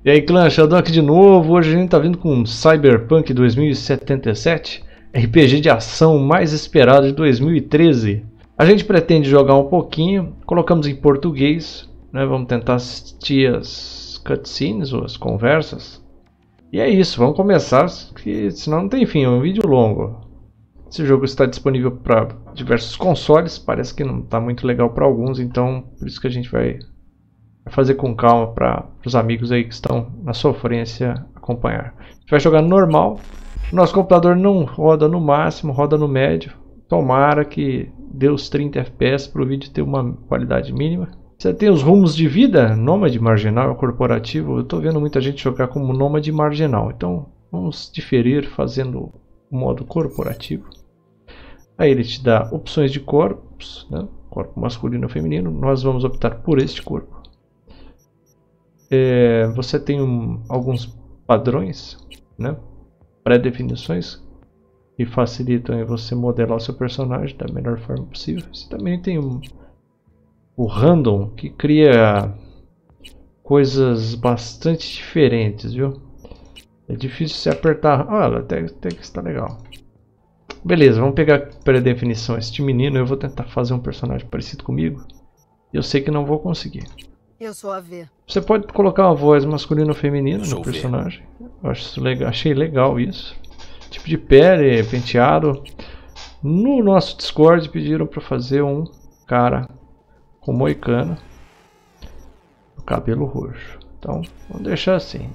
E aí, clã, Sheldon aqui de novo. Hoje a gente tá vindo com Cyberpunk 2077, RPG de ação mais esperado de 2013. A gente pretende jogar um pouquinho, colocamos em português, né? Vamos tentar assistir as cutscenes ou as conversas. E é isso, vamos começar, que senão não tem fim, é um vídeo longo. Esse jogo está disponível para diversos consoles, parece que não está muito legal para alguns, então por isso que a gente vai fazer com calma para os amigos aí que estão na sofrência acompanhar. A gente vai jogar normal, nosso computador não roda no máximo, roda no médio. Tomara que dê os 30 FPS para o vídeo ter uma qualidade mínima. Você tem os rumos de vida, nômade marginal, corporativo. Eu estou vendo muita gente jogar como nômade marginal, então vamos diferir fazendo o modo corporativo. Aí ele te dá opções de corpos, né? Corpo masculino ou feminino. Nós vamos optar por este corpo. Você tem alguns padrões, né? Pré-definições que facilitam em você modelar o seu personagem da melhor forma possível. Você também tem o random, que cria coisas bastante diferentes, viu? É difícil se apertar. Olha, até que está legal. Beleza, vamos pegar pré-definição. Este menino, eu vou tentar fazer um personagem parecido comigo. Eu sei que não vou conseguir. Eu sou a V. Você pode colocar uma voz masculina ou feminina no personagem. Eu acho isso legal, achei legal isso. Tipo de pele, penteado. No nosso Discord pediram para fazer um cara com moicano, cabelo roxo. Então, vamos deixar assim.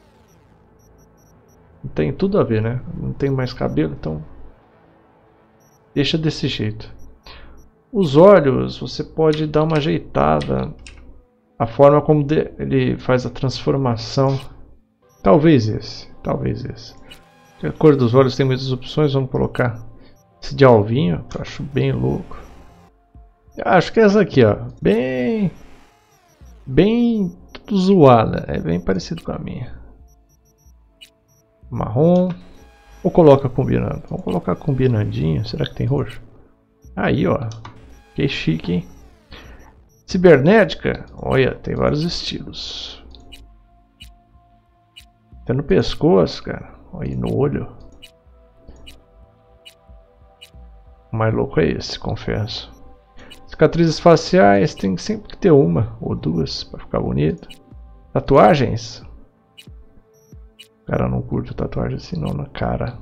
Não tem tudo a ver, né? Não tem mais cabelo, então deixa desse jeito. Os olhos, você pode dar uma ajeitada. A forma como ele faz a transformação. Talvez esse. A cor dos olhos tem muitas opções. Vamos colocar esse de alvinho, que eu acho bem louco. Acho que é essa aqui, ó. Bem tudo zoada. É bem parecido com a minha. Marrom. Ou coloca combinando? Vamos colocar combinandinho. Será que tem roxo? Aí, ó. Que chique, hein? Cibernética, olha, tem vários estilos. Até no pescoço, cara. Olha aí no olho. O mais louco é esse, confesso. Cicatrizes faciais, tem sempre que ter uma ou duas para ficar bonito. Tatuagens. O cara não curte tatuagem assim não na cara.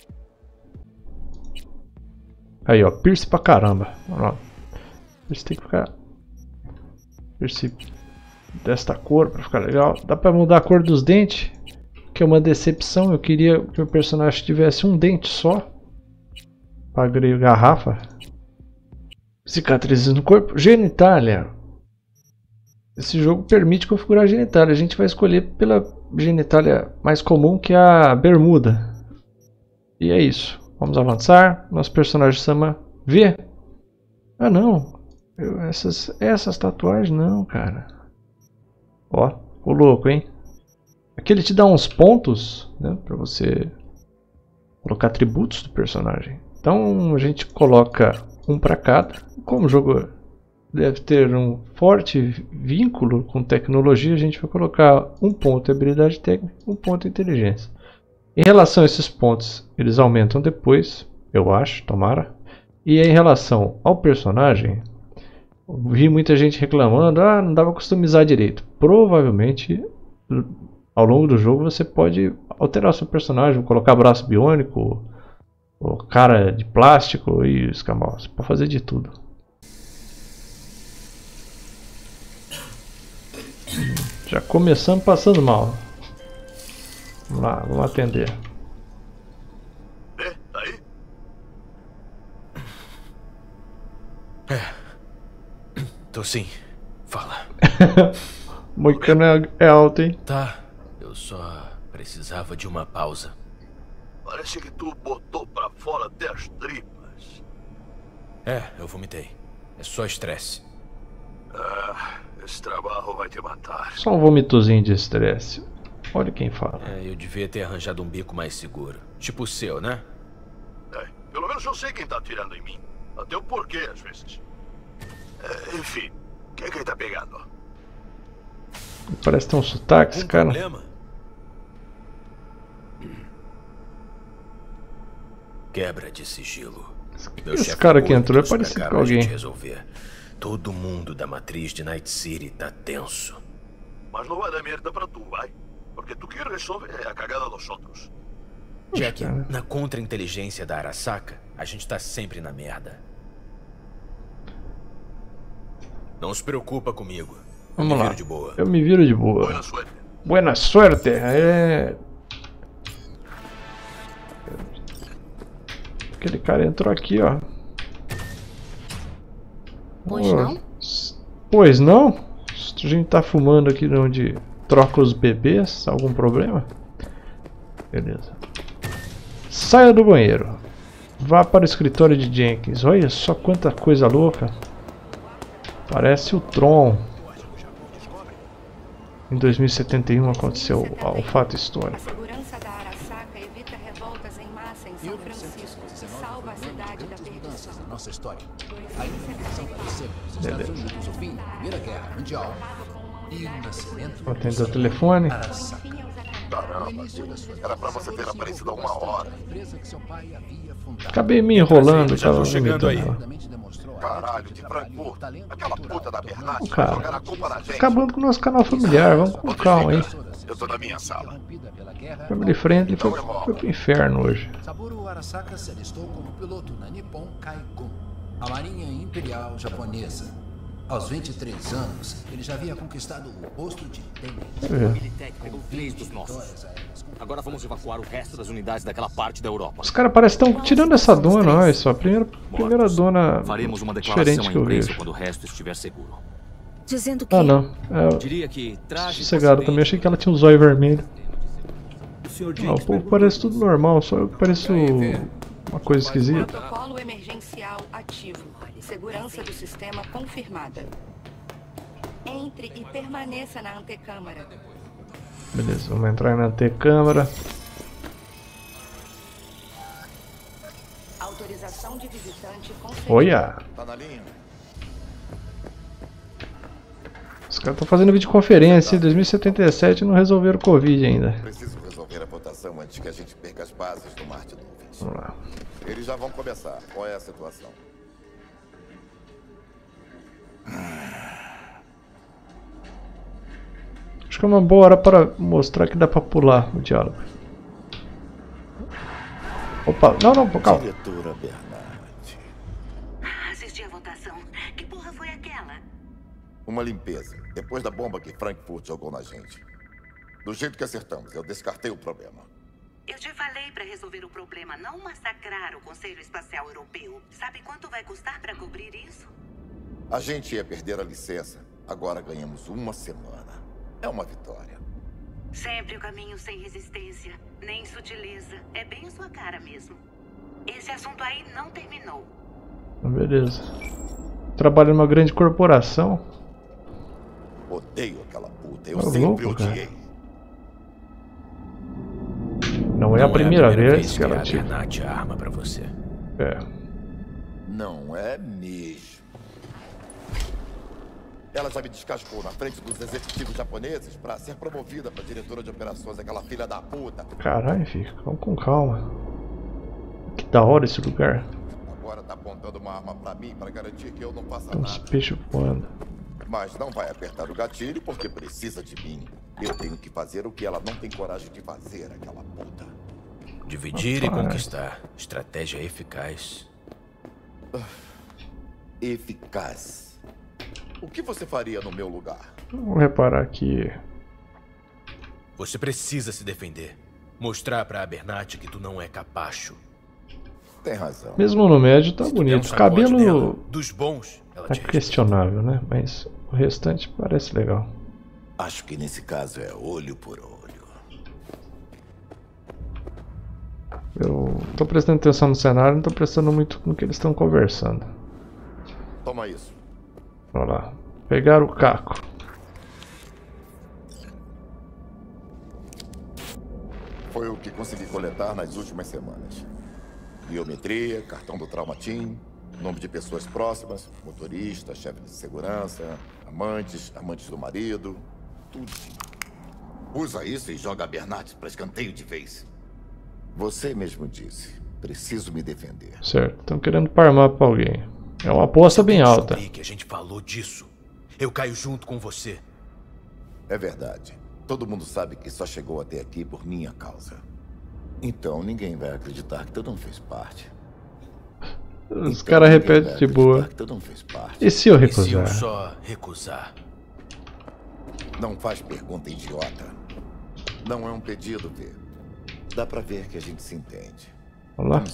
Aí, ó, piercing pra caramba. Piercing tem que ficar... Piercing desta cor para ficar legal. Dá para mudar a cor dos dentes, que é uma decepção. Eu queria que o personagem tivesse um dente só para agregar garrafa. Cicatrizes no corpo. Genitália. Esse jogo permite configurar a genitália. A gente vai escolher pela genitália mais comum, que é a bermuda. E é isso. Vamos avançar. Nosso personagem chama V. Ah, não. Essas tatuagens não, cara. Ó, ficou louco, hein? Aqui ele te dá uns pontos, né, pra você colocar atributos do personagem. Então a gente coloca um para cada. Como o jogo deve ter um forte vínculo com tecnologia, a gente vai colocar um ponto em habilidade técnica, um ponto em inteligência. Em relação a esses pontos, eles aumentam depois, eu acho, tomara. E em relação ao personagem, vi muita gente reclamando, não dava pra customizar direito. Provavelmente, ao longo do jogo, você pode alterar o seu personagem, colocar braço biônico, ou cara de plástico e escambau. Você pode fazer de tudo. Já começamos passando mal. Vamos lá, vamos atender. Tá aí? Tô sim. Fala. Moicano é alto, hein? Tá, eu só precisava de uma pausa. Parece que tu botou pra fora até as tripas. Eu vomitei. É só estresse. Esse trabalho vai te matar. Só um vomitozinho de estresse. Olha quem fala. Eu devia ter arranjado um bico mais seguro. Tipo o seu, né? Pelo menos eu sei quem tá atirando em mim. Até o porquê, às vezes. Enfim, quem é que ele tá pegando? Parece ter um sotaque, esse cara. Problema? Quebra de sigilo. Esse cara que entrou é parecido com alguém. Resolver. Todo mundo da matriz de Night City tá tenso. Mas não vai dar merda para tu, vai? Porque tu que resolve a cagada dos outros. Jack, na contra-inteligência da Arasaka, a gente tá sempre na merda. Não se preocupa comigo. Vamos lá. Me viro de boa. Eu me viro de boa. Boa sorte. Buena suerte. Aquele cara entrou aqui, ó. Pois não? Pois não? A gente tá fumando aqui onde troca os bebês. Algum problema? Beleza. Saia do banheiro. Vá para o escritório de Jenkins. Olha só quanta coisa louca. Parece o Tron. Em 2071 aconteceu um fato histórico. A segurança da Arasaka evita revoltas em massa em São Francisco e salva a cidade da perdição. Nossa história. A independência apareceu nos Estados Unidos, o fim da Primeira Guerra Mundial e o nascimento Atende o telefone. Arasaka. Caramba, era pra você ter aparecido há 1 hora. Acabei me enrolando, Já tô tava chegando aí. vomitando. Caralho, de Frankfurt. Aquela puta da Bernat Cara, vai jogar a culpa na gente. acabando com o nosso canal familiar, vamos com calma aí. Eu tô na minha sala. Family Friendly foi pro inferno hoje. Saburo Arasaka se alistou como piloto na Nippon Kaikun, a Marinha Imperial Japonesa. Aos 23 anos, ele já havia conquistado o posto de tenente. É. Militech pegou 3 dos nossos. Agora vamos evacuar o resto das unidades daquela parte da Europa. Os caras parecem que estão tirando essa dona, olha só. Primeira dona Faremos uma diferente declaração à que eu imprensa vejo. quando o resto estiver seguro. Dizendo que Ah, não. É Diria que traje sossegado também. Achei que ela tinha um zóio vermelho. O Sr. Ah, o Jenkins povo parece tudo normal, só eu que pareço uma coisa esquisita. Protocolo emergencial ativo. Segurança do sistema confirmada. Entre e permaneça na antecâmara. Beleza, vamos entrar na antecâmara. Autorização de visitante concedida. Olha! Tá na linha? Os caras estão fazendo videoconferência em 2077 e não resolveram o Covid ainda. Preciso resolver a votação antes que a gente perca as bases do Mar de Nuvens. Vamos lá. Eles já vão começar. Qual é a situação? Acho que é uma boa hora para mostrar que dá pra pular o diálogo. Opa, não, calma. Diretora Bernat. Assisti a votação. Que porra foi aquela? Uma limpeza. Depois da bomba que Frankfurt jogou na gente. Do jeito que acertamos, eu descartei o problema. Eu te falei pra resolver o problema, não massacrar o Conselho Espacial Europeu. Sabe quanto vai custar pra cobrir isso? A gente ia perder a licença. Agora ganhamos 1 semana. É uma vitória. Sempre o caminho sem resistência, nem sutileza. É bem a sua cara mesmo. Esse assunto aí não terminou. Beleza. Trabalho numa grande corporação. Odeio aquela puta. Eu Tá sempre louco, cara. odiei. Não é a primeira vez que que ela a tira. Bernat arma pra você. É. Não é mesmo. Ela já me descascou na frente dos executivos japoneses pra ser promovida pra diretora de operações, aquela filha da puta. Caralho, filho, vamos com calma. Que da hora esse lugar. Agora tá apontando uma arma pra mim pra garantir que eu não faça Tem uns nada. peixes voando. Mas não vai apertar o gatilho porque precisa de mim. Eu tenho que fazer o que ela não tem coragem de fazer, aquela puta. Dividir e Rapaz. conquistar. Estratégia eficaz. Eficaz. O que você faria no meu lugar? Vamos reparar aqui. Você precisa se defender. Mostrar pra Bernat que tu não é capacho. Tem razão. Mesmo no médio tá Se tu der um bonito. O sacode cabelo nela, dos bons, ela é te respeita. questionável, né? Mas o restante parece legal. Acho que nesse caso é olho por olho. Eu tô prestando atenção no cenário, não tô prestando muito no que eles estão conversando. Toma isso. Olha lá. Pegar o caco. Foi o que consegui coletar nas últimas semanas. Biometria, cartão do Traumatim, nome de pessoas próximas, motorista, chefe de segurança, amantes do marido. tudo. Usa isso e joga a Bernat para escanteio de vez. Você mesmo disse. Preciso me defender. Certo, estão querendo farmar pra alguém. É uma aposta bem alta. Que a gente falou disso. Eu caio junto com você. É verdade. Todo mundo sabe que só chegou até aqui por minha causa. Então ninguém vai acreditar que todo mundo fez parte. Os caras repetem de boa. E se eu recusar? E se eu só recusar? Não faz pergunta idiota. Não é um pedido, Vê. Dá pra ver que a gente se entende. Vamos lá.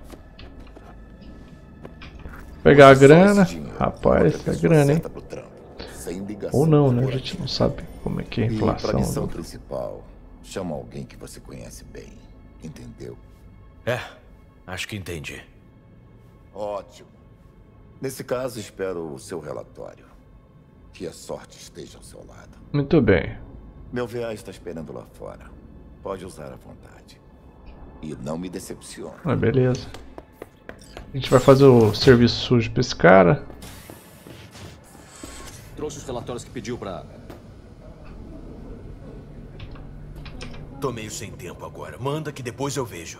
Pegar a grana. Rapaz, é grana, hein? Ou não, né? A gente não sabe como é que é a inflação. E pra missão principal, chama alguém que você conhece bem. Entendeu? É, acho que entendi. Ótimo. Nesse caso, espero o seu relatório. Que a sorte esteja ao seu lado. Muito bem. Meu VA está esperando lá fora. Pode usar à vontade. E não me decepcione. Ah, beleza. A gente vai fazer o serviço sujo pra esse cara. Trouxe os relatórios que pediu pra... Tô meio sem tempo agora. Manda que depois eu vejo.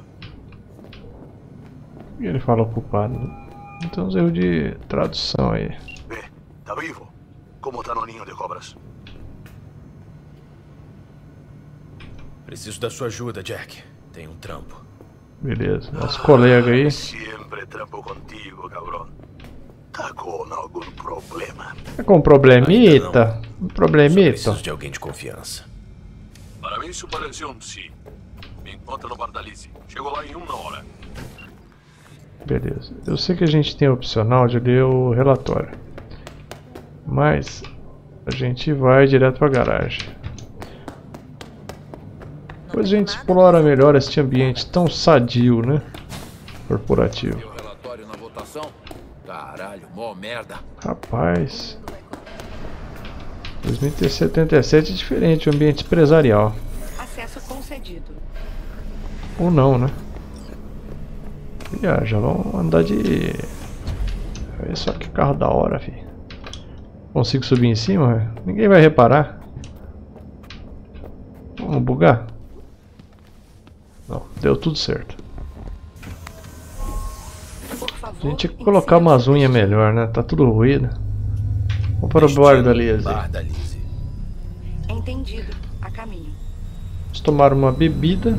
E ele fala ocupado. Tem uns erros de tradução aí. Tá vivo? Como tá no ninho de cobras? Preciso da sua ajuda, Jack. Tem um trampo. Beleza, nosso colega aí. Sempre trampo contigo, cabrão. Tá com algum problema? Tá com um problemita? Um problemita? Preciso de alguém de confiança. Para mim isso pareceu um sim. Me encontra no Bar da Lizzie. Chego lá em 1 hora. Beleza. Eu sei que a gente tem a opcional de ler o relatório. Mas a gente vai direto pra garagem. Depois a gente explora melhor este ambiente tão sadio, né? Corporativo. Meu relatório na votação? Caralho, mó merda. Rapaz. 2077 é diferente, o ambiente empresarial. Acesso concedido. Ou não, né? Já vamos andar de... Olha só que carro da hora, filho. Consigo subir em cima? Véio? Ninguém vai reparar. Vamos bugar? Não, deu tudo certo. A gente tinha que colocar umas unhas melhor, né? Tá tudo ruído. Vamos para o Bar da Lizzie. Entendido. A caminho. Vamos tomar uma bebida.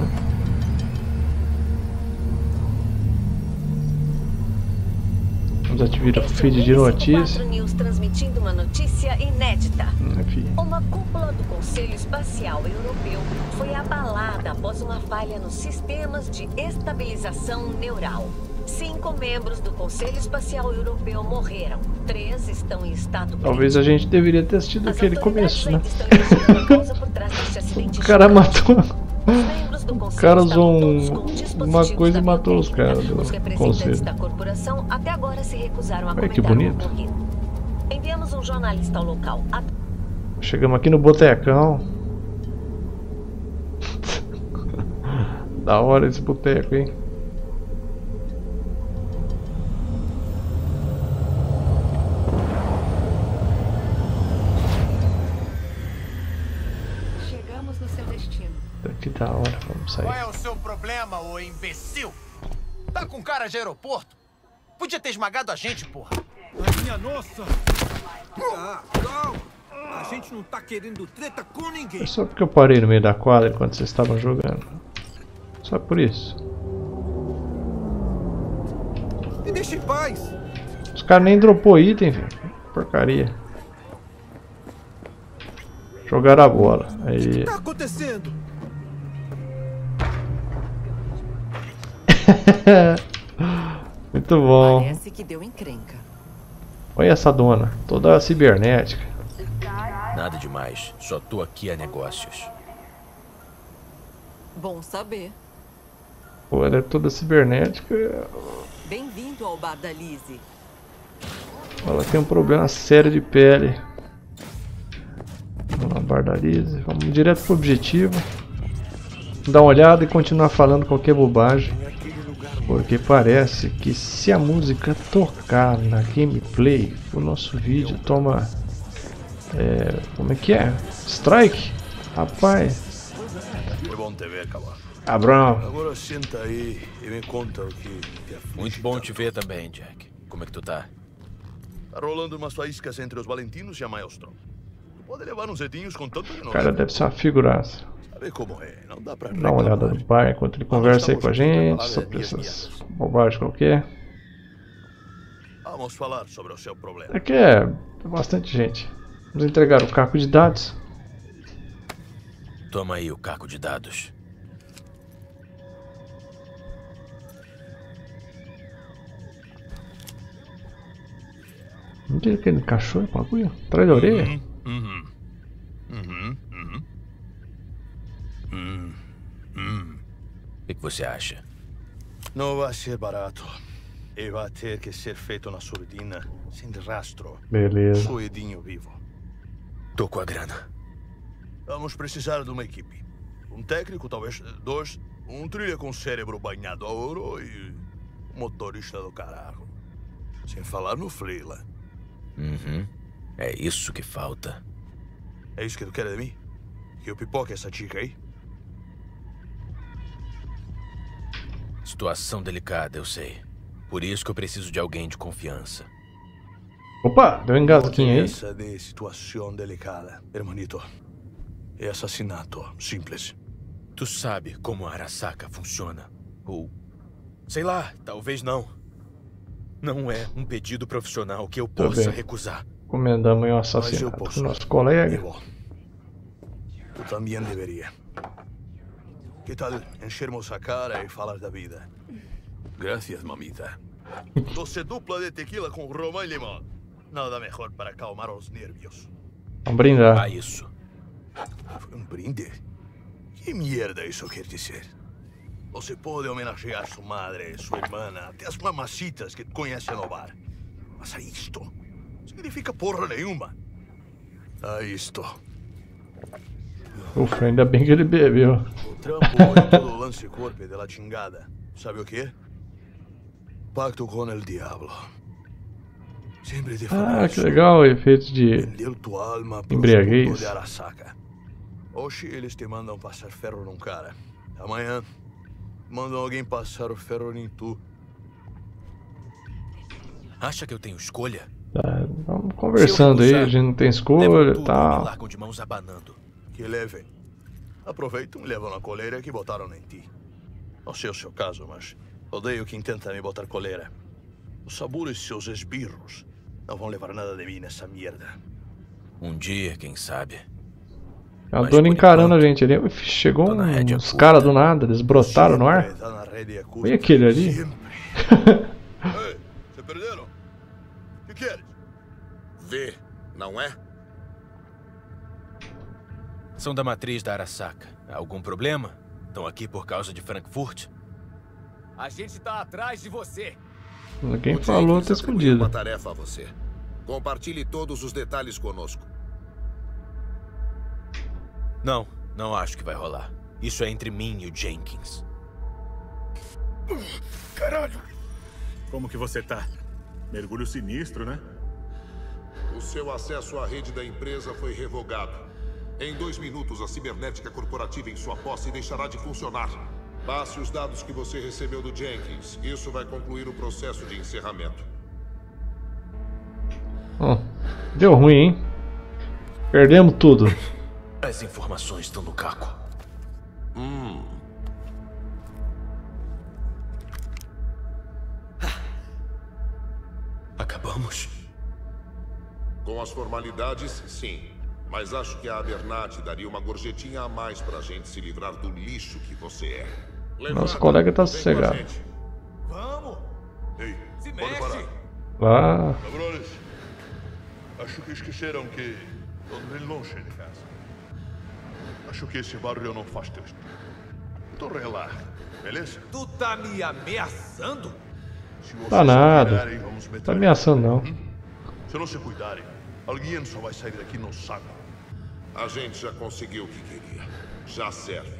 Vamos ativar o feed de notícias. News transmitindo uma notícia inédita. Uma cúpula do Conselho Espacial Europeu foi abalada após uma falha nos sistemas de estabilização neural. 5 membros do Conselho Espacial Europeu morreram. 3 estão em estado crítico. Talvez a gente deveria ter assistido aquele começo, né? O cara matou. O cara usou uma coisa e matou os caras do conselho. Da corporação até agora se recusaram a Olha que bonito. Enviamos um jornalista ao local. Chegamos aqui no botecão. Da hora esse boteco, hein? Que da hora, vamos sair. Qual é o seu problema, ô imbecil? Tá com cara de aeroporto? Podia ter esmagado a gente, porra. Mas minha nossa! Ah, calma! A gente não tá querendo treta com ninguém. É só porque eu parei no meio da quadra enquanto vocês estavam jogando. Só por isso. Me deixa em paz! Os caras nem dropou item, velho. Porcaria. Jogaram a bola. Aí. O que tá acontecendo? Muito bom. Parece que deu encrenca. Olha essa dona, toda cibernética. Nada demais, só tô aqui a negócios. Bom saber. Pô, ela é toda cibernética. Bem-vindo ao Bar da Lizzie. Ela tem um problema sério de pele. Vamos lá, Bar da Lizzie. Vamos direto pro objetivo. Dar uma olhada e continuar falando qualquer bobagem. Porque parece que se a música tocar na gameplay, o nosso vídeo toma Como é que é? Strike? Rapaz. É bom te ver, Cabal. Abrão. Agora senta aí e me conta o que te aflige. Muito bom te ver também, Jack. Como é que tu tá? Tá rolando umas faíscas entre os Valentinos e a Maelstrom. Tu pode levar uns dedinhos com tanto que não. O cara deve ser uma figuraça. Sabe como é? Não dá pra dá uma olhada no bar enquanto ele conversa aí com a gente sobre essas bobagens qualquer. Vamos falar sobre o seu problema. Aqui é bastante gente. Vamos entregar o caco de dados. Toma aí o caco de dados. Onde é que ele encaixou o bagulho? Atrás da orelha? O que você acha? Não vai ser barato. E vai ter que ser feito na surdina, sem rastro. Beleza. Fluidinho vivo. Tô com a grana. Vamos precisar de uma equipe. Um técnico, talvez 2. Um trilha com cérebro banhado a ouro e um motorista do caralho. Sem falar no Freela. É isso que falta. É isso que tu quer de mim? Que eu pipoque essa dica aí? Situação delicada, eu sei. Por isso que eu preciso de alguém de confiança. Opa, deu um engasguinho aí. Essa de situação delicada, hermanito. É assassinato, simples. Tu sabe como a Arasaka funciona? Ou, sei lá, talvez não. Não é um pedido profissional que eu possa recusar. Comendamos um assassinato do nosso colega. Tu também deveria. Que tal enchermos a cara e falar da vida? Gracias, mamita. Doce dupla de tequila com romã e limão. Nada melhor para acalmar os nervios. Vamos brindar. Ah, isso. Um brinde? Que mierda isso quer dizer? Você pode homenagear sua madre, sua irmã, até as mamacitas que conhece no bar. Mas a isto significa porra nenhuma. A isto. Ufa, ainda bem que ele bebeu. O trampo é todo o lance corpo de la chingada. Sabe o que? Pacto com el diablo. Sempre de Ah, que legal o efeito de embriaguez. de Arasaka. Hoje eles te mandam passar ferro num cara. Amanhã mandam alguém passar o ferro em tu. Acha que eu tenho escolha? Tá, vamos conversando aí, a gente não tem escolha e tal. Largam de mãos abanando. Que levem. Aproveitam e levam a coleira que botaram em ti. Não sei o seu caso, mas odeio quem tenta me botar coleira. Os Saburo e seus esbirros não vão levar nada de mim nessa merda. Um dia, quem sabe. A dona encarando a gente ali. Chegou uns caras do nada, eles brotaram no ar. E aquele ali? Ei, se perderam? O que queres? Vê, não é? São da matriz da Arasaka. Algum problema? Estão aqui por causa de Frankfurt? A gente tá atrás de você. Quem falou tá escondido. Uma tarefa a você. Compartilhe todos os detalhes conosco. Não acho que vai rolar. Isso é entre mim e o Jenkins. Caralho! Como que você tá? Mergulho sinistro, né? O seu acesso à rede da empresa foi revogado. Em 2 minutos, a cibernética corporativa em sua posse deixará de funcionar. Passe os dados que você recebeu do Jenkins. Isso vai concluir o processo de encerramento. Deu ruim, hein? Perdemos tudo. As informações estão no caco. Acabamos? Com as formalidades, sim. Mas acho que a Abernathy daria uma gorjetinha a mais pra gente se livrar do lixo que você é. Nosso colega tá sossegado. Vamos! Ei, pode parar. Lá. Cabrones, acho que esqueceram que estou bem longe de casa. Acho que esse barulho não faz texto. Então relaxa, beleza? Tu tá me ameaçando? Tá nada. Tá ameaçando não. Se não se cuidarem, alguém só vai sair daqui no saco. A gente já conseguiu o que queria. Já serve.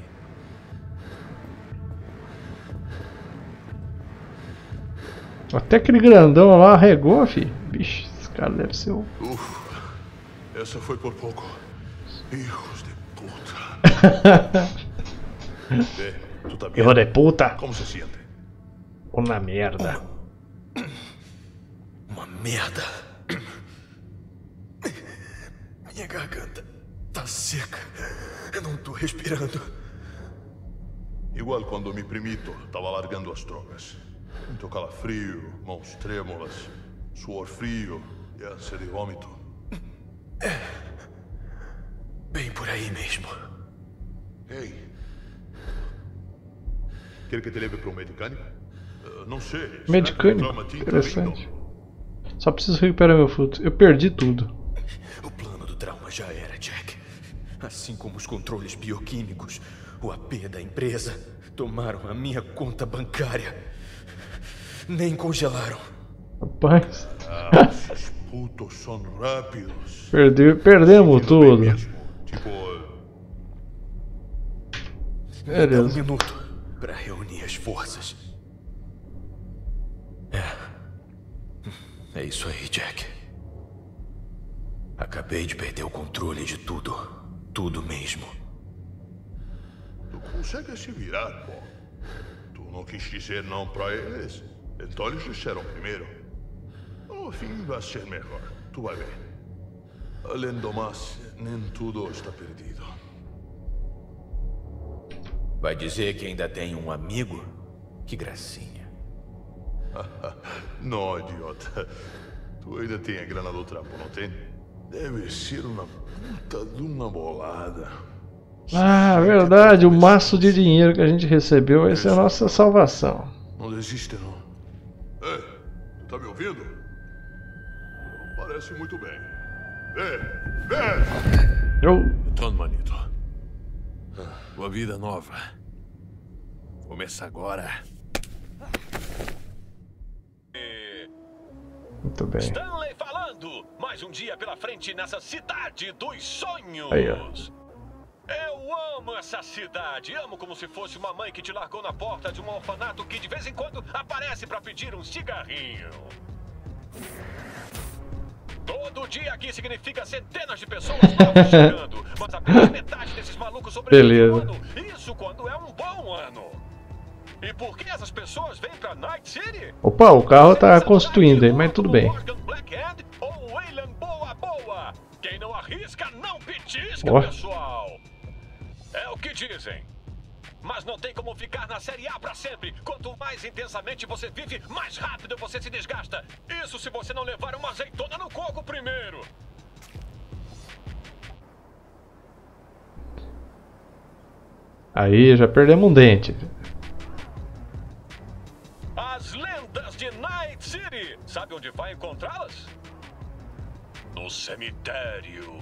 Até aquele grandão lá arregou, fi. Bicho, esse cara deve ser o... Ufa, Essa foi por pouco. Hijos de puta. Tu tá bem? Hijo de puta. Como se sente? Uma merda. Uma merda. Minha garganta tá seca. Eu não tô respirando. Igual quando me primito tava largando as drogas. Muito calafrio, mãos trêmulas, suor frio e ânsia de vômito. Bem por aí mesmo. Ei. Quer que te leve para um medicânico? Não sei. Medicânico? Interessante. Só preciso recuperar meu fruto. Eu perdi tudo. O plano do trauma já era, Jack. Assim como os controles bioquímicos, o AP da empresa, tomaram a minha conta bancária. Nem congelaram. Rapaz. Esses putos são rápidos. Perdemos tudo. Tipo... Dá um minuto para reunir as forças. É isso aí, Jack. Acabei de perder o controle de tudo. Tudo mesmo. Tu consegue se virar, pô. Tu não quis dizer não pra eles. Então eles disseram primeiro. No fim vai ser melhor. Tu vai ver. Além do mais, nem tudo está perdido. Vai dizer que ainda tem um amigo? Que gracinha. Não, idiota. Tu ainda tem a grana do trampo, não tem? Deve ser uma puta de uma bolada. Ah, verdade. O maço de dinheiro que a gente recebeu vai ser a nossa salvação. Não desiste, não. Ei, tu tá me ouvindo? Parece muito bem. Então, manito. Uma vida nova. Começa agora. Muito bem. Stanley falando! Mais um dia pela frente nessa cidade dos sonhos! Aí, ó. Eu amo essa cidade! Amo como se fosse uma mãe que te largou na porta de um orfanato que de vez em quando aparece pra pedir um cigarrinho. Todo dia aqui significa centenas de pessoas novas chegando, mas apenas metade desses malucos sobrevivem um ano. Isso quando é um bom ano. E por que essas pessoas vêm pra Night City? Opa, o carro tá constituindo aí, mas tudo bem. Ou Wayland Boa Boa. Quem não arrisca, não petisca, pessoal. É o que dizem. Mas não tem como ficar na Série A pra sempre. Quanto mais intensamente você vive, mais rápido você se desgasta. Isso se você não levar uma azeitona no coco primeiro. Aí, já perdemos um dente. As lendas de Night City. Sabe onde vai encontrá-las? No cemitério.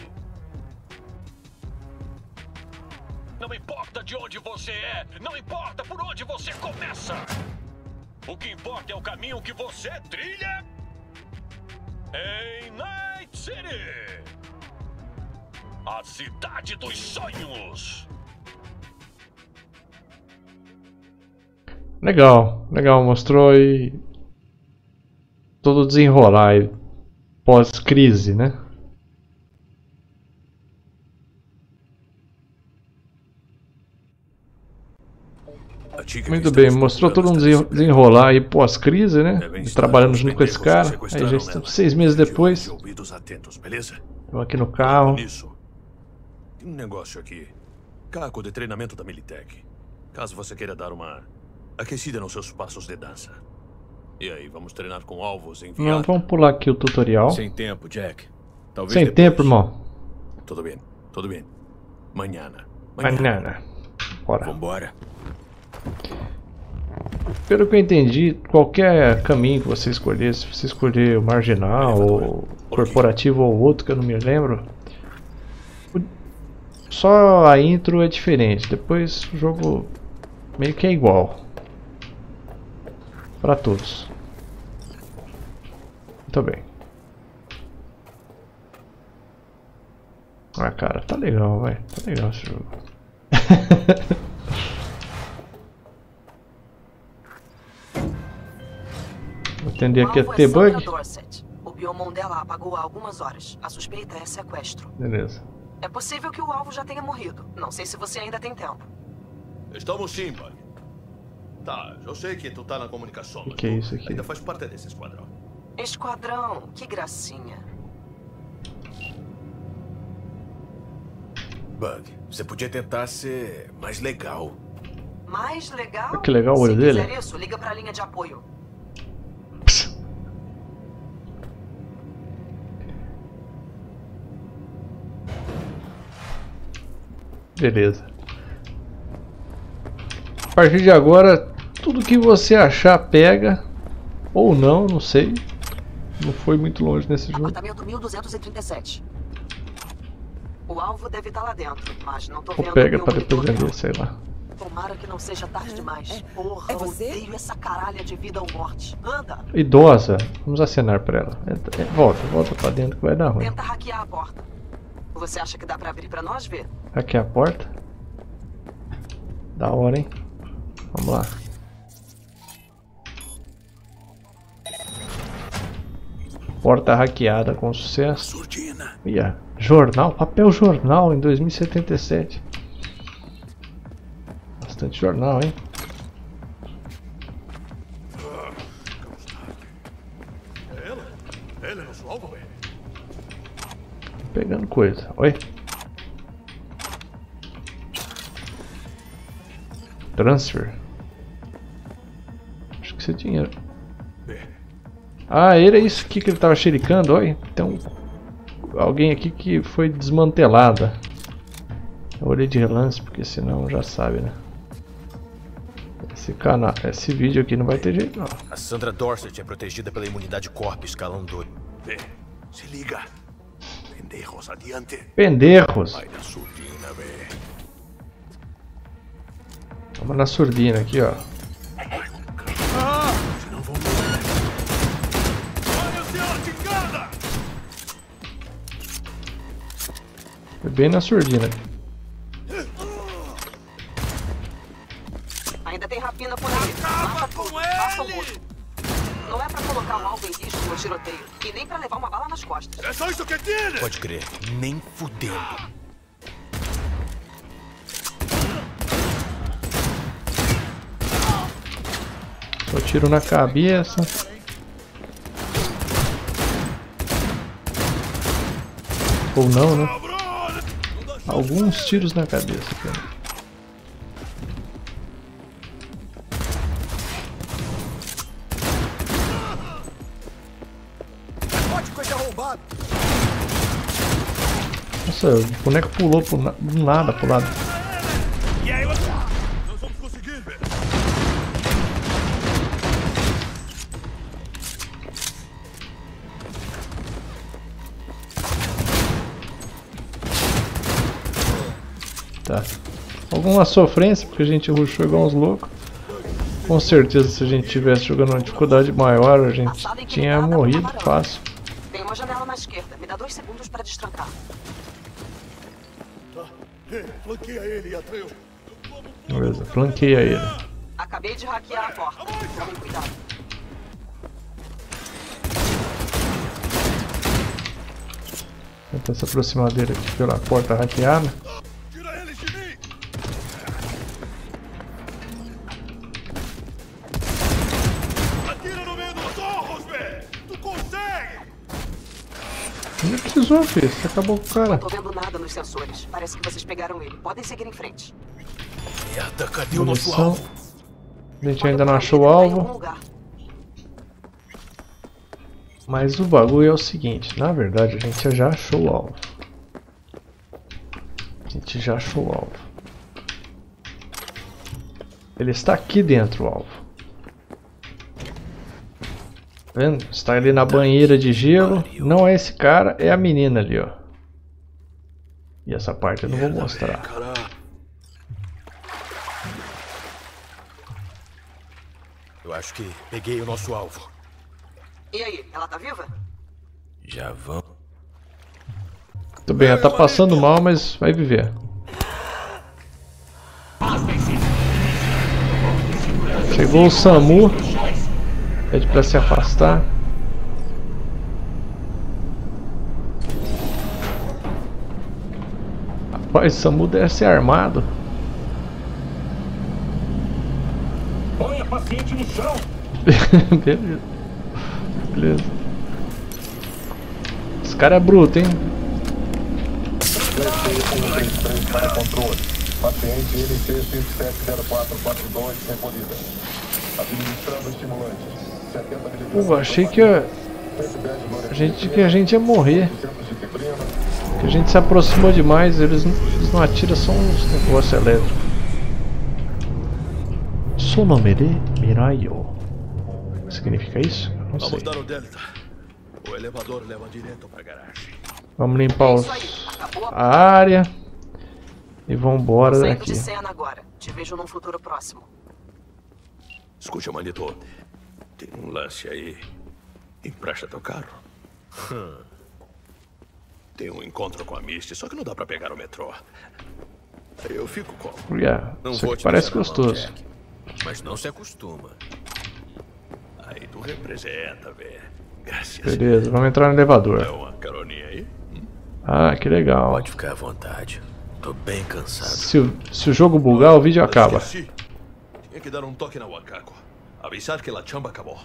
Não importa de onde você é, não importa por onde você começa. O que importa é o caminho que você trilha em Night City. A cidade dos sonhos. Legal, legal, mostrou aí todo o desenrolar aí pós-crise, né? Muito bem, mostrou todo um desenrolar aí pós-crise, né? Trabalhando junto com esse cara. Aí já estamos 6 meses depois. Eu aqui no carro. Tem um negócio aqui. Caco de treinamento da Militech. Caso você queira dar uma aquecida nos seus passos de dança. E aí, vamos treinar com alvos em Não, vamos pular aqui o tutorial. Sem tempo, Jack. Talvez sem tempo, irmão. Tudo bem, tudo bem. Manhã. Bora. Vambora. Pelo que eu entendi, qualquer caminho que você escolher, se você escolher o marginal, ou corporativo ou outro, que eu não me lembro, só a intro é diferente. Depois o jogo meio que é igual para todos. Muito bem. Ah, cara, tá legal, vai. Tá legal esse jogo. Vou atender aqui a T-Bug. pulmão dela apagou há algumas horas. A suspeita é sequestro. Beleza. É possível que o alvo já tenha morrido. Não sei se você ainda tem tempo. Estamos sim, Bug. Tá, eu sei que tu tá na comunicação. Que é isso aqui? Ainda faz parte desse esquadrão. Esquadrão, que gracinha. Bug, você podia tentar ser mais legal. Mais legal? Que legal o olho dele. Se quiser isso, liga pra linha de apoio. Beleza. A partir de agora, tudo que você achar pega. Ou não, não sei. Não foi muito longe nesse jogo. Apartamento 1237. O alvo deve estar lá dentro, mas não tô vendo. Ou pega pra depois vender, sei lá. Tomara que não seja tarde demais. Porra, eu odeio essa caralha de vida ou morte. Anda! Idosa, vamos acenar pra ela. Volta pra dentro que vai dar ruim. Tenta hackear a porta. Você acha que dá pra abrir pra nós ver? Hackear a porta? Da hora, hein? Vamos lá. Porta hackeada com sucesso. Ia, jornal, papel jornal em 2077. Bastante jornal, hein? Ela é nosso alvo, velho. Pegando coisa. Oi. Transfer. Acho que isso é dinheiro. Ah, era isso aqui que ele tava xericando. Olha, tem alguém aqui que foi desmantelada. Eu olhei de relance porque senão já sabe, né? Esse vídeo aqui não vai ter jeito não. A Sandra Dorset é protegida pela imunidade Corp escalão 2. Se liga. Pendejos, adiante. Pendejos. Vai na surdina, velho. Vamos na surdina aqui, ó. Foi bem na surdina. Ainda tem rapina por aí. Mata tudo. Faça o mudo. Não é pra colocar o alvo em risco no tiroteio. E nem pra levar uma bala nas costas. É só isso que tiene! Pode crer. Nem fudendo. Só tiro na cabeça. Ou não, né? Alguns tiros na cabeça, cara. Nossa, o boneco pulou do nada pro lado. Nós vamos conseguir, velho. Tá. Alguma sofrência, porque a gente rushou igual uns loucos. Com certeza, se a gente tivesse jogando uma dificuldade maior, a gente tinha morrido fácil. Tem uma janela na esquerda. Me dá 2 segundos pra destrancar. Flanqueia ele, Atreus. Beleza, flanqueia ele. Acabei de hackear a porta. Tomem cuidado. Tentar se aproximar dele aqui pela porta hackeada. Tira eles de mim! Atira no meio dos olhos, velho! Tu consegue! Não precisou, filho. Você acabou com o cara. Não tô vendo nada nos sensores. Parece que vocês pegaram ele. Podem seguir em frente. Merda, cadê o nosso alvo? A gente ainda não achou o alvo. Mas o bagulho é o seguinte. Na verdade, a gente já achou o alvo. A gente já achou o alvo. Ele está aqui dentro, o alvo. Tá vendo? Está ali na banheira de gelo. Não é esse cara, é a menina ali, ó. E essa parte eu não vou mostrar. Eu acho que peguei o nosso alvo. E aí, ela tá viva? Já vamos. Tudo bem, ela tá passando mal, mas vai viver. Chegou o SAMU. Pede pra se afastar. Rapaz, o Samu deve ser armado. Ponha paciente no chão. Beleza. Beleza. Esse cara é bruto, hein? Para controle. Paciente LC 570442 recolhida. Administrando estimulantes. Pô, achei que a gente ia morrer. Que a gente se aproximou demais, eles não atiram só uns negócios elétricos. Sonomere Miraio. O que significa isso? Não sei. Vamos dar o delta. O elevador leva direto para a garagem. Vamos limpar a área. E vamos embora daqui. De cena agora. Te vejo num futuro próximo. Escute, Manito. Tem um lance aí. Empresta teu carro. Tem um encontro com a Misty, só que não dá pra pegar o metrô. Aí eu fico como? Não isso aqui parece gostoso. Jack, mas não se acostuma. Aí tu representa, velho. Graças. Beleza, vamos entrar no elevador. É uma caroninha aí? Ah, que legal. Pode ficar à vontade. Tô bem cansado. Se o jogo bugar, o vídeo acaba. Tinha que dar um toque na Wakako. Avisar que a chamba acabou.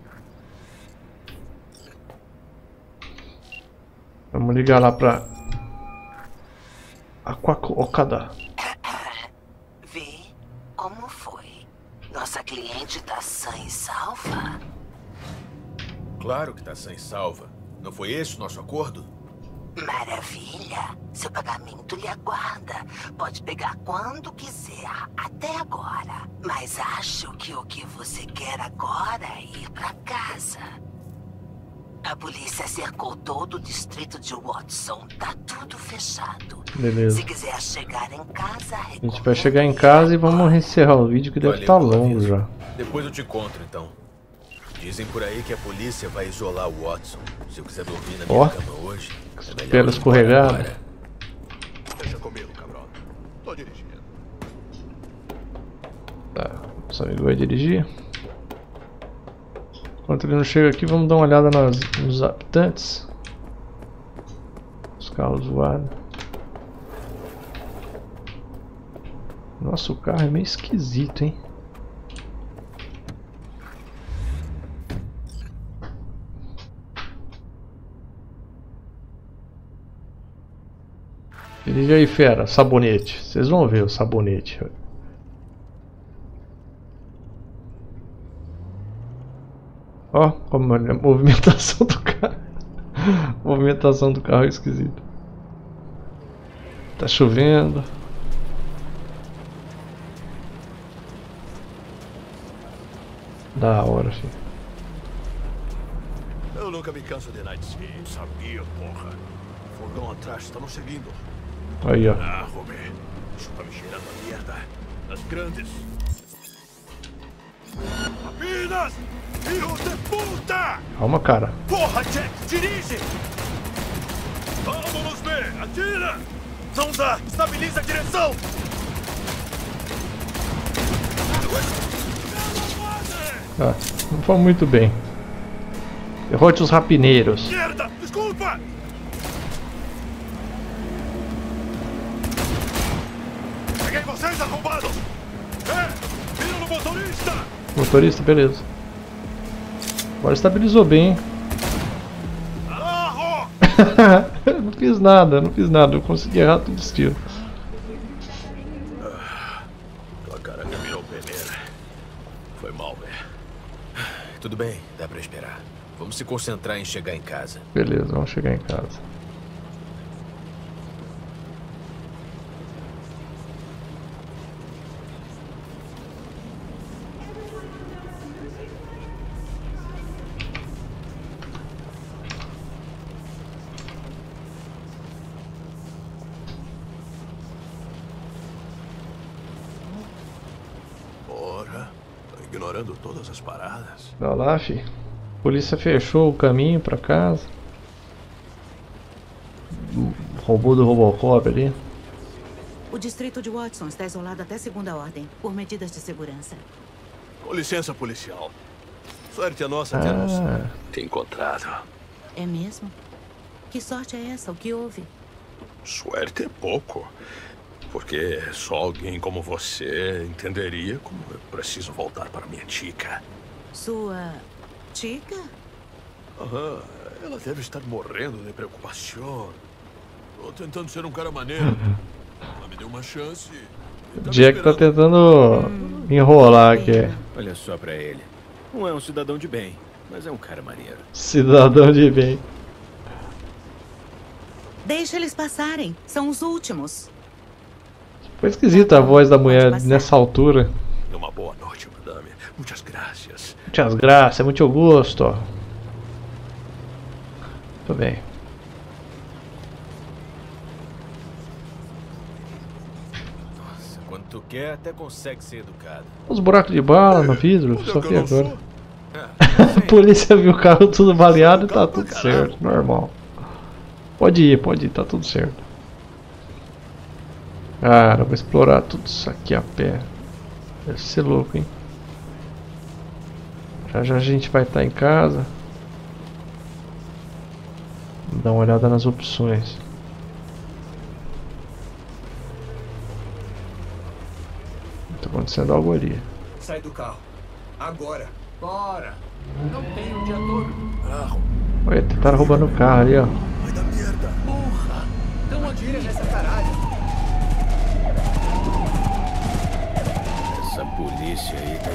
Vamos ligar lá pra Aquako Okada. Vê como foi. Nossa cliente tá sã e salva? Claro que tá sã e salva. Não foi esse o nosso acordo? Maravilha. Seu pagamento lhe aguarda. Pode pegar quando quiser, até agora. Mas acho que o que você quer agora é ir pra casa. A polícia cercou todo o distrito de Watson. Tá tudo fechado. Beleza. Se quiser chegar em casa... A gente vai chegar em casa e vamos encerrar o vídeo que deve estar longo já. Depois eu te encontro, então. Dizem por aí que a polícia vai isolar o Watson. Se eu quiser dormir na minha cama hoje, é pela escorregada. Deixa comigo, cabrão. Tô dirigindo. Tá, nosso amigo vai dirigir. Enquanto ele não chega aqui, vamos dar uma olhada nos habitantes. Os carros voados. Nossa, o carro é meio esquisito, hein? Dirige aí, fera, sabonete. Vocês vão ver o sabonete. Ó, como a movimentação do carro. A movimentação do carro é esquisita. Tá chovendo. Da hora, filho. Eu nunca me canso de Night City. Sabia, porra. Fogão atrás, tá nos seguindo. Aí, ó. Ah, Romé. Isso tá me cheirando a merda. Das grandes. Apenas! Filho de puta! Calma, cara. Porra, Jack, dirige! Vamos ver! Atira! Não dá! Estabiliza a direção! Tá, não foi muito bem. Derrote os rapineiros. Merda! Desculpa! Peguei vocês, arrombados! Vira no motorista! Motorista, beleza. Agora estabilizou bem, hein? Não fiz nada, eu consegui errar tudo os tiros. Tua cara caminhou peneira. Foi mal, velho. Tudo bem, dá pra esperar. Vamos se concentrar em chegar em casa. Beleza, vamos chegar em casa. Ignorando todas as paradas. Olha lá, fi. A polícia fechou o caminho pra casa. Robô do Robocop ali. O distrito de Watson está isolado até segunda ordem, por medidas de segurança. Com licença, policial. Sorte a nossa termos te encontrado. É mesmo? Que sorte é essa? O que houve? Suerte é pouco. Porque só alguém como você entenderia como eu preciso voltar para minha chica. Sua chica? Aham, ela deve estar morrendo de preocupação. Tô tentando ser um cara maneiro. Ela me deu uma chance. Jack tá tentando enrolar aqui. Olha só pra ele. Não é um cidadão de bem, mas é um cara maneiro. Cidadão de bem. Deixa eles passarem. São os últimos. Foi esquisita a voz da mulher nessa altura. Uma boa noite, madame. Muitas graças. Muitas graças, muito gosto. Muito bem. Nossa, quando tu quer, até consegue ser educado. Os buracos de bala no vidro, só vi agora. A polícia viu o carro tudo baleado e tá tudo certo, normal. Pode ir, tá tudo certo. Cara, vou explorar tudo isso aqui a pé. Deve ser louco, hein? Já já a gente vai estar em casa. Vou dar uma olhada nas opções. Tá acontecendo algo ali. Sai do carro. Agora. Bora. Não tem o dia todo. Olha, tentaram roubando o carro ali, ó. Vai dar merda. Porra. Então atira nessa caralho. Essa polícia aí tá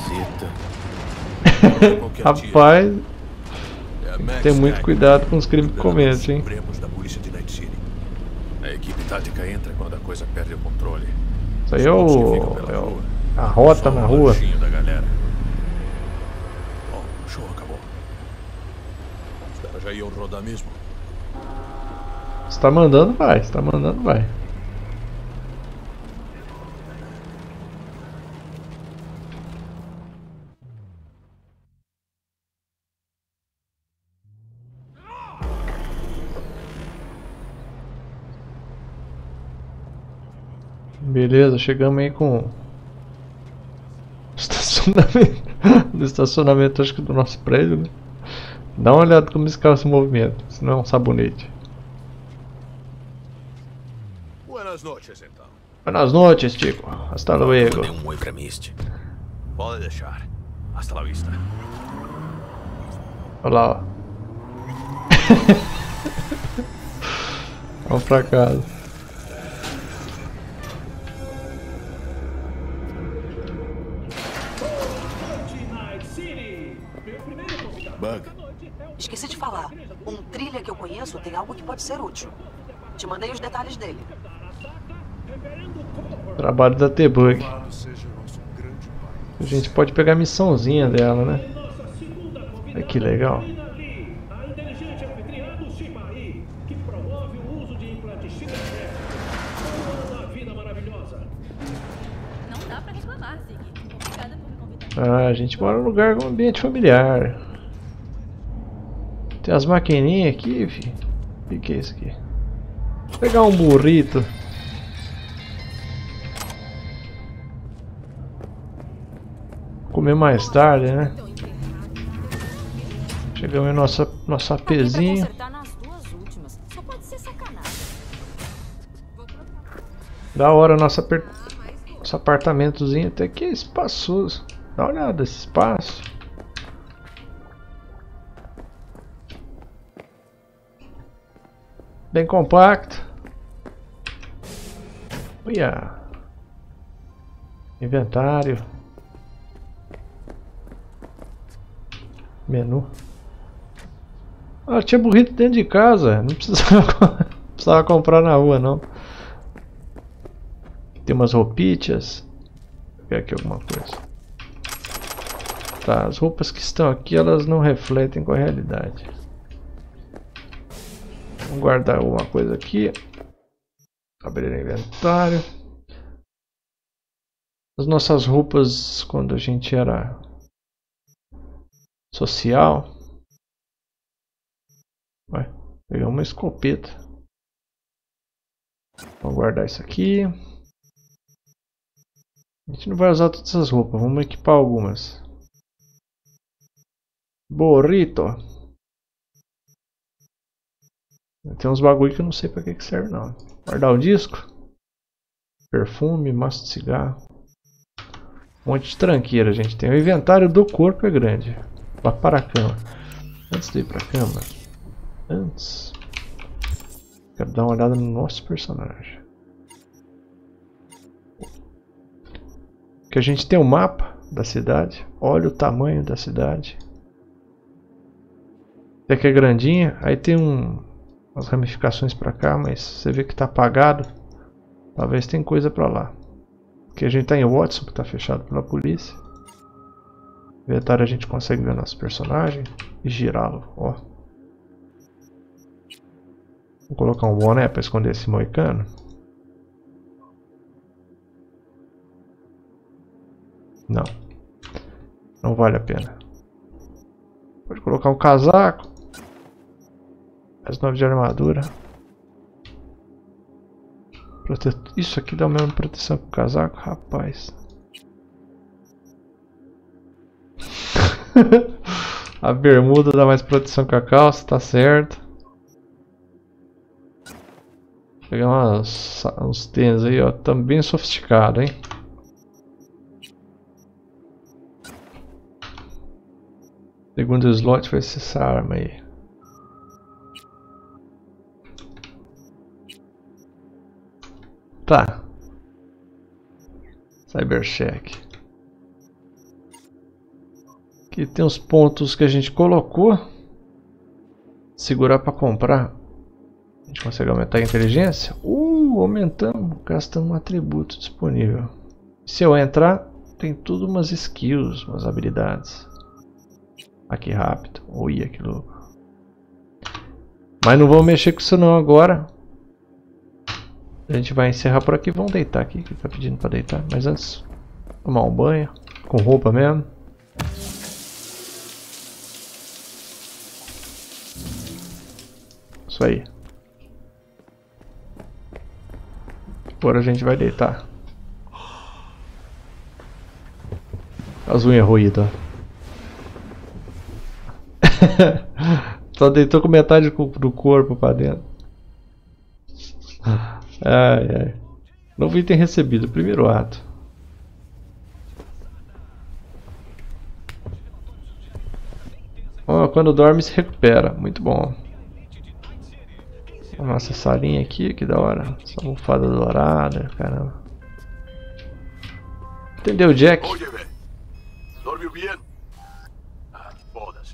esquisita. Rapaz, tem muito cuidado com os crimes que comete, hein? Da polícia de Night City. A equipe tática entra quando a coisa perde o controle. Isso aí é a rota na rua. Da galera. Bom, o show acabou. Os caras já iam rodar mesmo. Se tá mandando, vai. Se tá mandando, vai. Beleza, chegamos aí com estacionamento. Do estacionamento, acho que do nosso prédio, né? Dá uma olhada como esse carro se movimenta, senão é um sabonete. Buenas noches, então. Buenas noches, Chico. Hasta luego. Dê um oi pra Misty. Pode deixar. Hasta la vista. Olha lá, ó. Vamos pra casa. Bug. Esqueci de falar. Um trilha que eu conheço tem algo que pode ser útil. Te mandei os detalhes dele. Trabalho da T-Bug. A gente pode pegar a missãozinha dela, né? Olha que legal. Ah, a gente mora num lugar com um ambiente familiar. Tem as maquininhas aqui, filho. O que é isso aqui? Vou pegar um burrito. Comer mais tarde, né? Chegamos em nosso APzinho. Da hora nosso apartamentozinho, até que é espaçoso. Dá uma olhada nesse espaço. Bem compacto. Olha. Inventário. Menu. Ah, tinha burrito dentro de casa. Não precisava comprar na rua, não. Tem umas roupitas. Vou ver aqui alguma coisa. Tá, as roupas que estão aqui, elas não refletem com a realidade. Vamos guardar alguma coisa aqui. Abrir o inventário. As nossas roupas quando a gente era social. Vai, pegar uma escopeta. Vamos guardar isso aqui. A gente não vai usar todas essas roupas, vamos equipar algumas. Burrito. Tem uns bagulho que eu não sei pra que serve não. Guardar o disco. Perfume, maço de cigarro. Um monte de tranqueira, gente. Tem o inventário do corpo é grande. Vá para a cama. Antes de ir para a cama. Antes. Quero dar uma olhada no nosso personagem. Que a gente tem um mapa da cidade. Olha o tamanho da cidade. Até que é grandinha. Aí tem umas ramificações para cá, mas você vê que está apagado. Talvez tem coisa para lá. Aqui a gente está em Watson, que está fechado pela polícia. No inventário a gente consegue ver nosso personagem e girá-lo. Ó. Vou colocar um boné para esconder esse moicano. Não. Não vale a pena. Pode colocar um casaco. Mais 9 de armadura. Isso aqui dá a mesma proteção que o casaco, rapaz. A bermuda dá mais proteção que a calça, tá certo. Vou pegar uns tênis aí, ó, também sofisticado, hein. Segundo slot vai ser essa arma aí. Tá. Cybercheck. Aqui tem os pontos que a gente colocou. Segurar para comprar. A gente consegue aumentar a inteligência? Aumentamos. Gastando um atributo disponível. Se eu entrar, tem tudo umas skills, umas habilidades. Aqui rápido. Olha que louco. Mas não vou mexer com isso não agora. A gente vai encerrar por aqui. Vamos deitar aqui, que tá pedindo para deitar. Mas antes, tomar um banho. Com roupa mesmo. Isso aí. Agora a gente vai deitar. As unhas roídas. Só deitou com metade do corpo para dentro. Ai, ai. Novo item recebido, primeiro ato. Oh, quando dorme se recupera, muito bom. Nossa salinha aqui, que da hora. Essa almofada dourada, caramba. Entendeu, Jack? Dormiu bem? Ah, foda-se.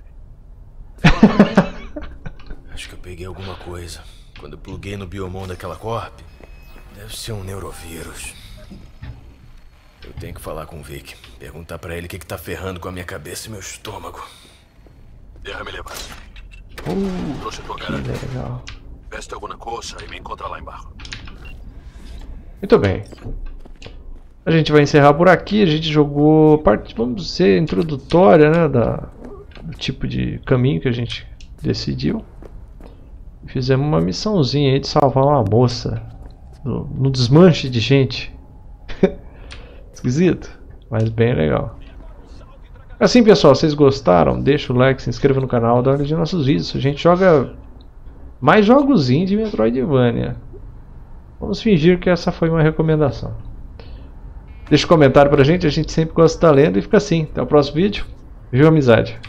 Acho que eu peguei alguma coisa. Quando eu pluguei no biomon daquela corp. Deve ser um neurovírus. Eu tenho que falar com o Vic. Perguntar pra ele o que tá ferrando com a minha cabeça e meu estômago. Deixa-me levar. Trouxe tua que legal. Veste alguma coisa e me encontra lá embaixo. Muito bem. A gente vai encerrar por aqui. A gente jogou parte, vamos dizer, introdutória, né, do tipo de caminho que a gente decidiu. Fizemos uma missãozinha aí de salvar uma moça no desmanche de gente. Esquisito, mas bem legal. Assim, pessoal, vocês gostaram? Deixa o like, se inscreva no canal, dá uma olhadinha nos nossos vídeos. A gente joga mais jogozinhos de Metroidvania. Vamos fingir que essa foi uma recomendação. Deixa um comentário pra gente, a gente sempre gosta de estar lendo e fica assim. Até o próximo vídeo. Viva a amizade!